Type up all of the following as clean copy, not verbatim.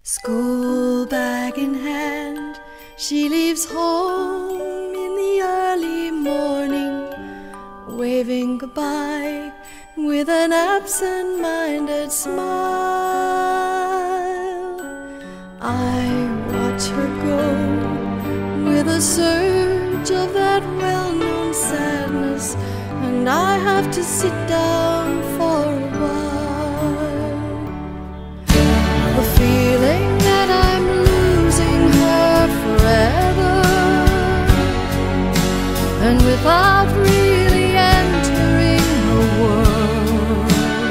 School bag in hand, she leaves home in the early morning, waving goodbye with an absent-minded smile. I watch her go with a surge of that well-known sadness, and I have to sit down for a while. The feeling that I'm losing her forever, and without really entering her world.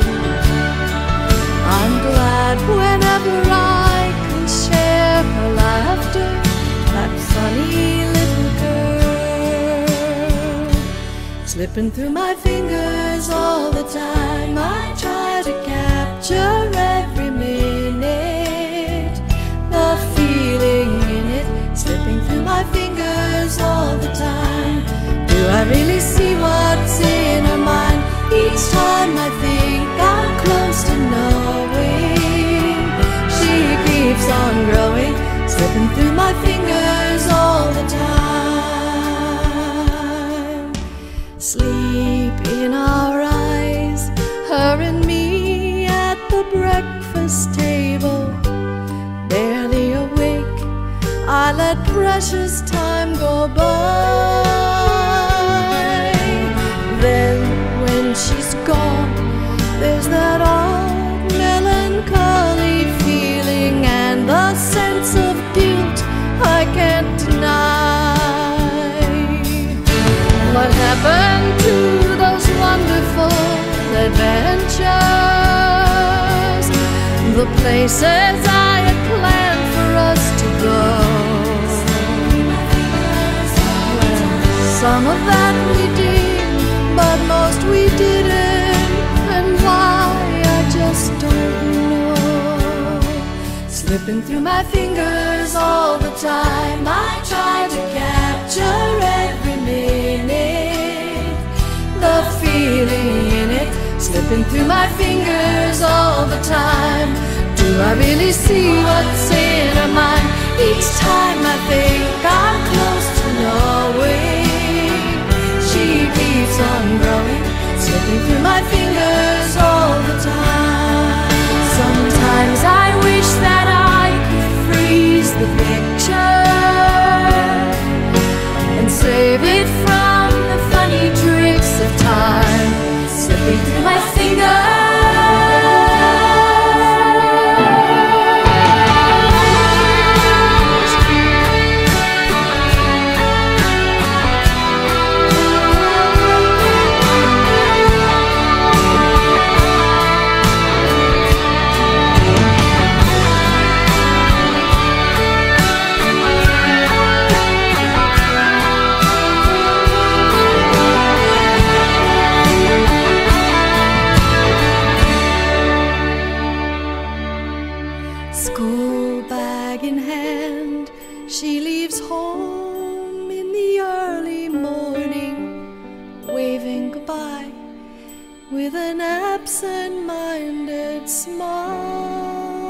I'm glad whenever I can share her laughter, that funny little girl. Slipping through my fingers all the time, I try to capture every minute, the feeling in it, slipping through my fingers all the time. Do I really see what's in her mind? Each time I think I'm close to knowing, she keeps on growing, slipping through my fingers all the time. Sleep in our eyes, her and me at the breakfast table, barely awake, I let precious time go by. Then when she's gone, there's that odd melancholy feeling and the sense of guilt I can't deny. What happened to those wonderful adventures, the places I had planned for us to go? Some of that we did, but most we didn't, and why I just don't know. Slipping through my fingers all the time, I try to capture every minute, the feeling in it, slipping through my fingers all the time. Do I really see what's in her mind? Each time I think I'm close to knowing, she keeps on growing, slipping through my fingers all the time. Sometimes I wish that I could freeze the picture and save it from the funny tricks of time, slipping through my fingers. School bag in hand, she leaves home in the early morning, waving goodbye with an absent-minded smile.